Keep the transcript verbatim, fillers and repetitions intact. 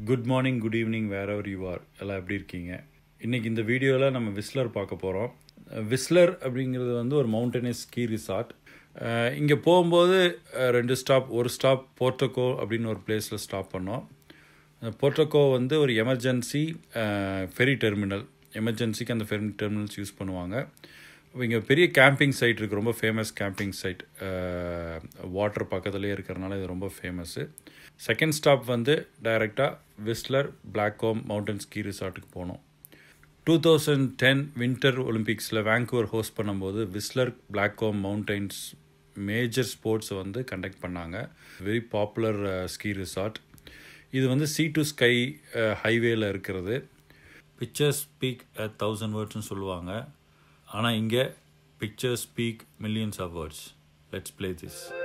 Good morning, good evening, wherever you are, எல்லாம் எப்படி இருக்கீங்க? இன்றைக்கி இந்த வீடியோவில் நம்ம விஸ்லர் பார்க்க போகிறோம். விஸ்லர் அப்படிங்கிறது வந்து ஒரு மவுண்டனஸ் ஸ்கீ ரிசார்ட். இங்கே போகும்போது ரெண்டு ஸ்டாப், ஒரு ஸ்டாப் Porteau Cove அப்படின்னு ஒரு பிளேஸில் ஸ்டாப் பண்ணோம். Porteau Cove வந்து ஒரு எமர்ஜென்சி ஃபெரி டெர்மினல், எமர்ஜென்சிக்கு அந்த ஃபெரி டெர்மினல்ஸ் யூஸ் பண்ணுவாங்க. இங்கே பெரிய கேம்பிங் சைட் இருக்குது, ரொம்ப ஃபேமஸ் கேம்பிங் சைட், வாட்டர் பக்கத்துலேயே இருக்கிறனால இது ரொம்ப ஃபேமஸ்ஸு. செகண்ட் ஸ்டாப் வந்து டைரெக்டாக விஸ்லர் பிளாக்காம் மவுண்டன் ஸ்கீ ரிசார்ட்டுக்கு போனோம். டூ தௌசண்ட் டென் வின்டர் ஒலிம்பிக்ஸில் வேங்கூவர் ஹோஸ்ட் பண்ணும்போது விஸ்லர் பிளாக்காம் மவுண்டன்ஸ் மேஜர் ஸ்போர்ட்ஸை வந்து கண்டக்ட் பண்ணாங்க. Very popular ski resort. இது வந்து சி டு ஸ்கை ஹைவேல இருக்கிறது. பிக்சர்ஸ் ஸ்பீக் அ தௌசண்ட் வேர்ட்ஸ்னு சொல்லுவாங்க, ஆனால் இங்கே pictures speak millions of words. Let's play this.